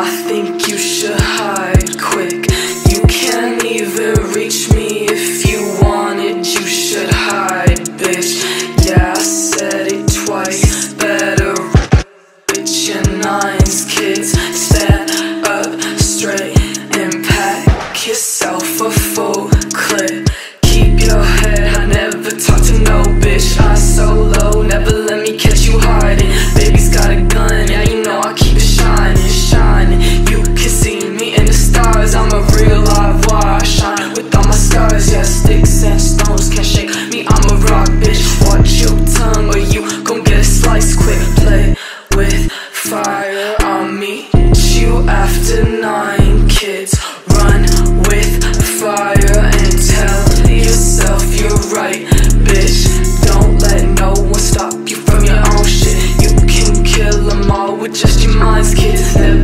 I think you should hide quick. You can't even reach me. If you wanted, you should hide, bitch. Yeah, I said it twice. Better with your nines, kids. Stand up straight and pack yourself a full clip. Keep your head, I never talk to no bitch. I solo, never let me catch you hiding. Baby's got a gun, yeah, you know I keep it shining, shining. You can see me in the stars, I'm a real live wire. I shine with all my scars, yeah, sticks and stones can't shake me, I'm a rock, bitch. Watch your tongue or you gon' get a slice quick. Play with fire, I'll meet you after 9, kids. Run with fire and tell yourself you're right, bitch. Don't let no one stop you from your own shit. You can kill them all with just your minds, kids. Never